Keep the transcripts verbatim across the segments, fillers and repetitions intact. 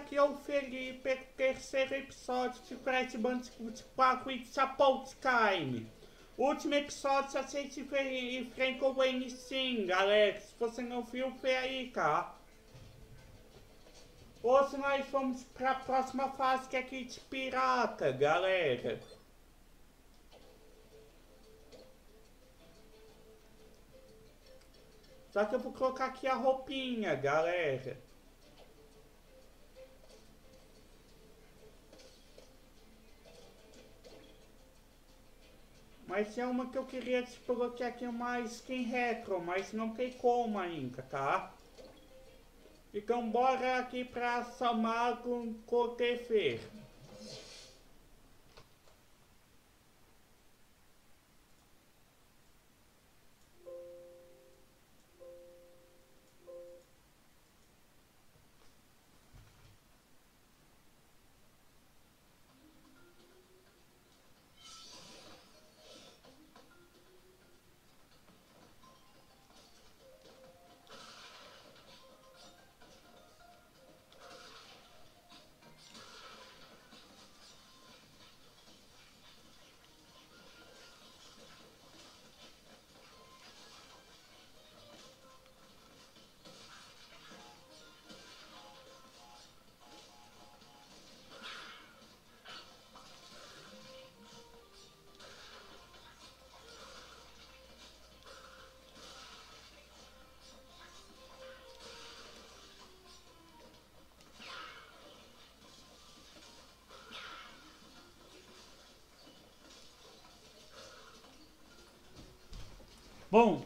aqui é o Felipe, terceiro episódio de Crash Bandicoot quatro It's About Time. O último episódio a gente enfrentou o N sim, galera. Se você não viu, vê aí, tá? Hoje nós vamos pra próxima fase que é aqui de pirata, galera. Só que eu vou colocar aqui a roupinha, galera. Mas é uma que eu queria desbloquear aqui, uma skin retro, mas não tem como ainda, tá? Então bora aqui pra Samago Cotefer. Bom,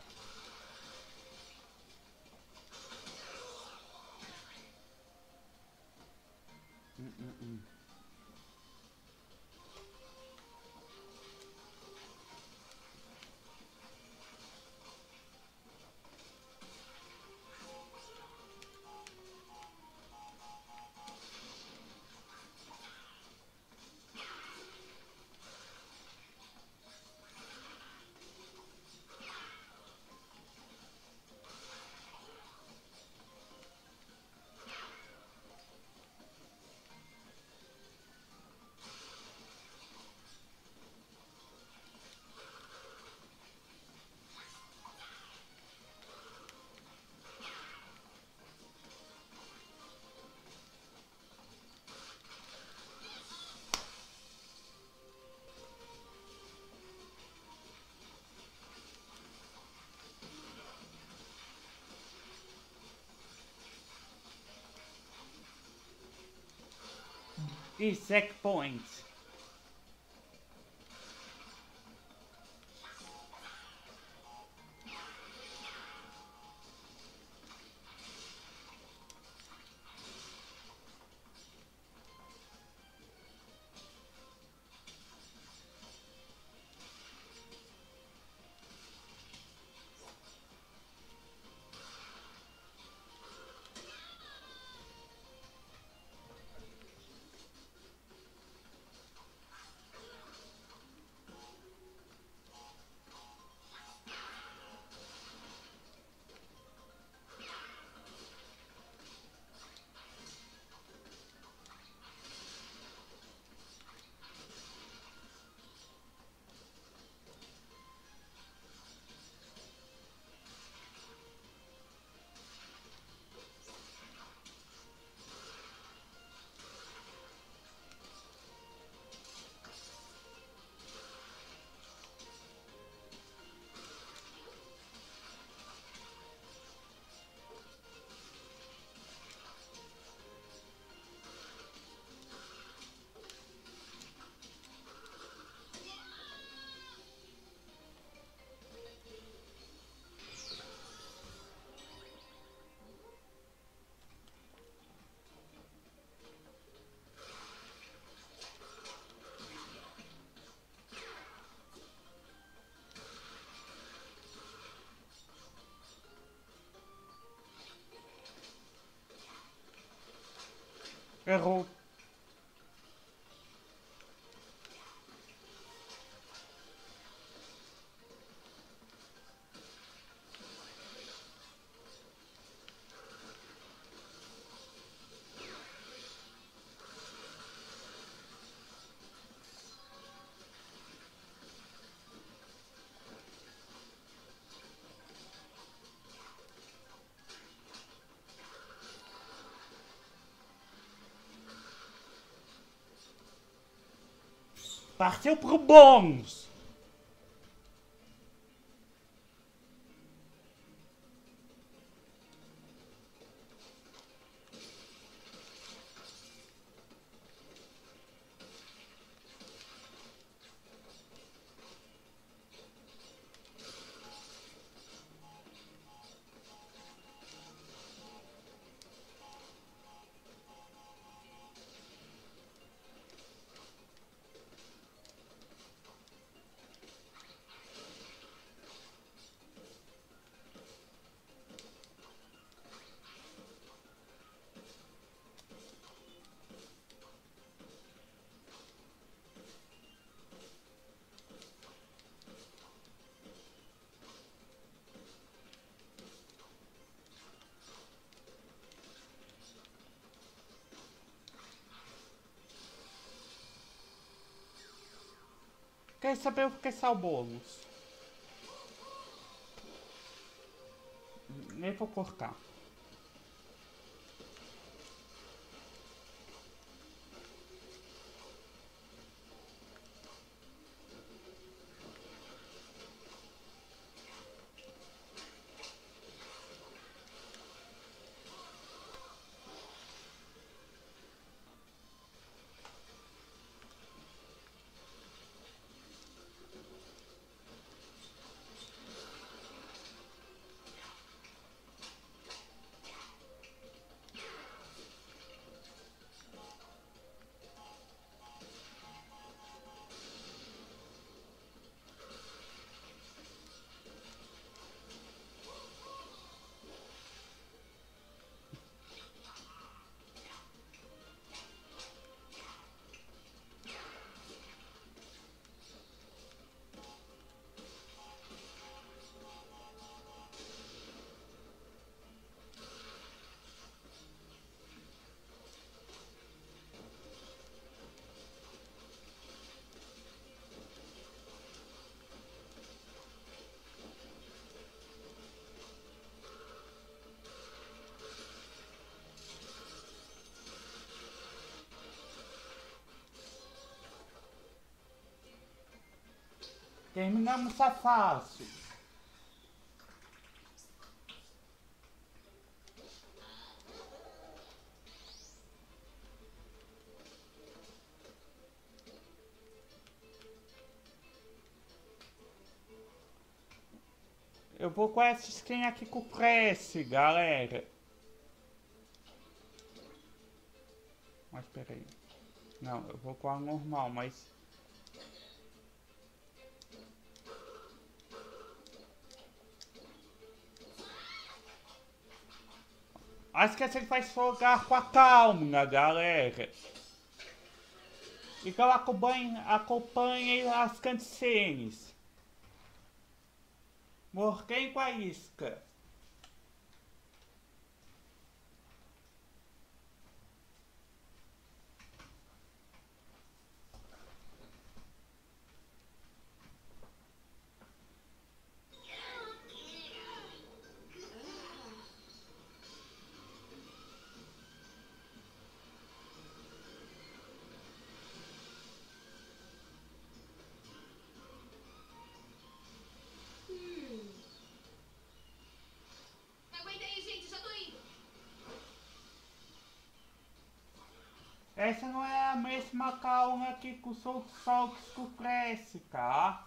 hum, hum, hum. E checkpoint. Errou. Partiu pro bônus. Quer saber o que é o bônus? Nem vou cortar. Terminamos essa fase. Eu vou com essa skin aqui com prece, galera. Mas peraí. Não, eu vou com a normal, mas... Acho que você faz jogar com a calma, galera. Então acompanhe, acompanhe as cutscenes. Morquei com a isca. Essa não é a mesma calma que com os outros jogos com prece, tá?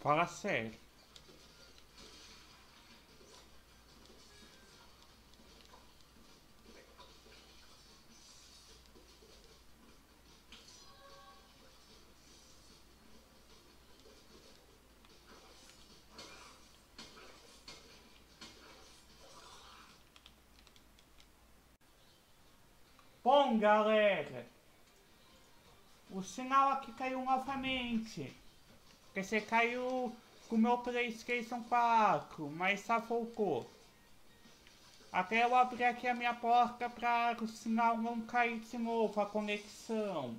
Fala sério. Bom, galera, o sinal aqui caiu novamente. Porque você caiu com o meu PlayStation quatro, mas safocou. Até eu abrir aqui a minha porta para o sinal não cair de novo, a conexão.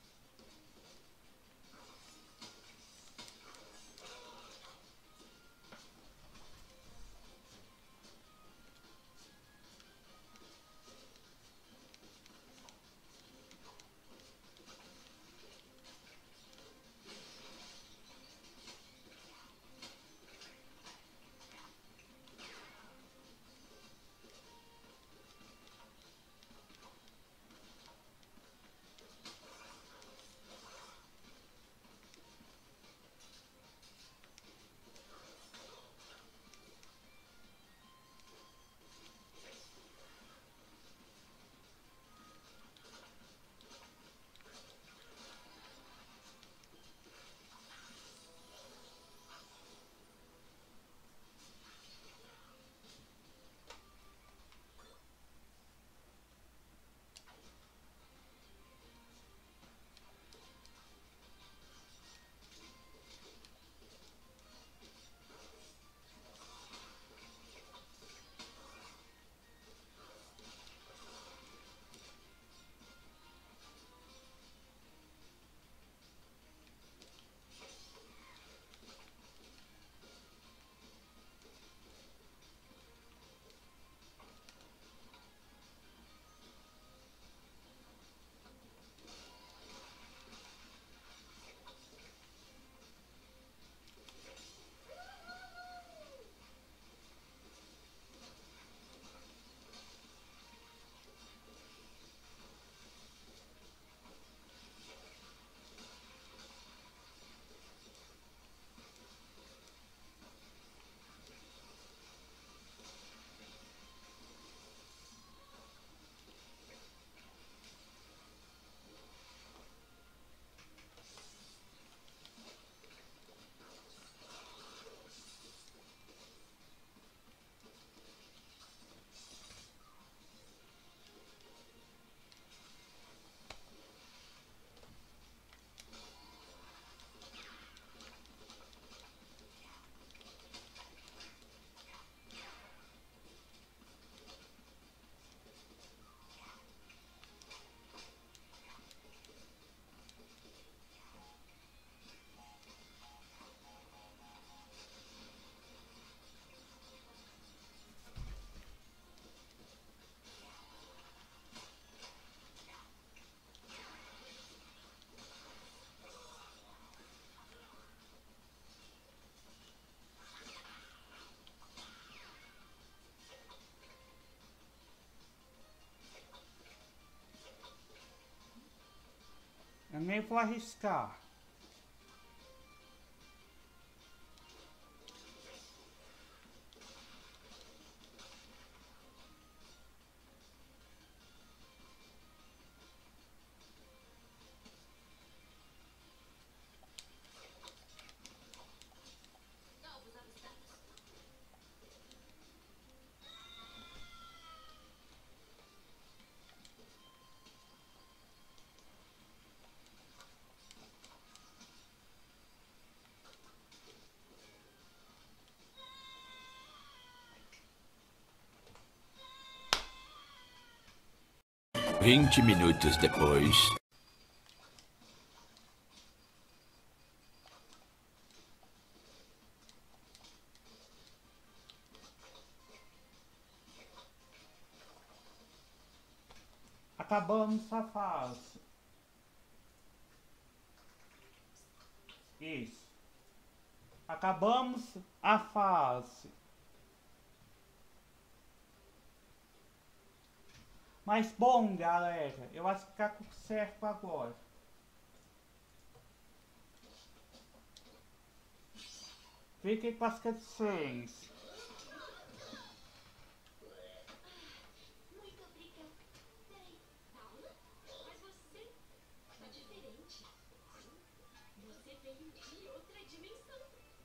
Eu nem vou arriscar. Vinte minutos depois. Acabamos a fase. Isso. Acabamos a fase. Mas bom, galera, eu acho que tá tudo certo agora. Fiquem com as cutscenes. Muito obrigada. Peraí, calma. Mas você tá diferente. Você veio de outra dimensão.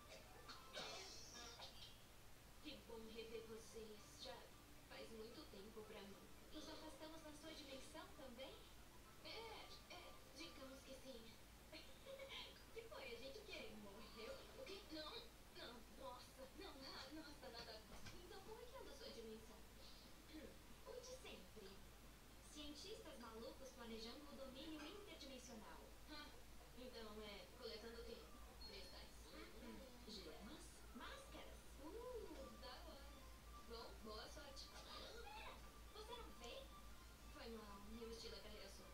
Que bom rever vocês. Já faz muito tempo pra mim. Nos afastamos na sua dimensão também? É, é, digamos que sim. O que foi? A gente que morreu? O que? Não, não, nossa, não, ah, nossa, nada. Então como é que anda a sua dimensão? Hum, o de sempre. Cientistas malucos planejando o domínio interdimensional. Ah, então é coletando o quê? Cristais. Hum, gemas? Máscaras? Uh, da hora. Bom, boa sorte. Espera, você não vê? Foi mal, meu estilo é carreira solo.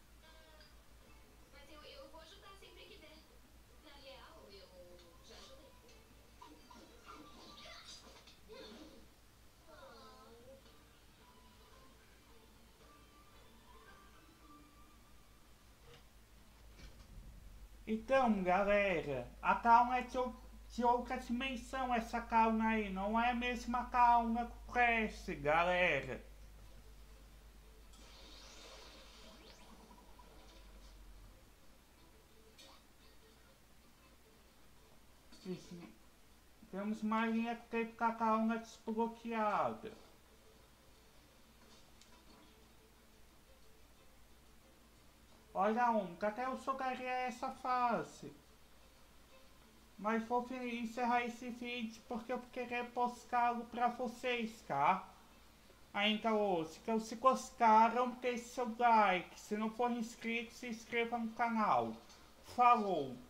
Mas eu, eu vou ajudar sempre que der. Na real, eu já ajudei. Então, galera, a Kauna é de, ou- de outra dimensão, essa Kauna aí. Não é a mesma Kauna que o Crash, galera. Diz- Temos uma linha que teve com a Kauna desbloqueada. Olha um, que até eu jogaria essa fase. Mas vou fi- encerrar esse vídeo porque eu vou querer postá-lo pra vocês, tá? Ainda hoje, que se gostaram, deixe seu like. Se não for inscrito, se inscreva no canal. Falou!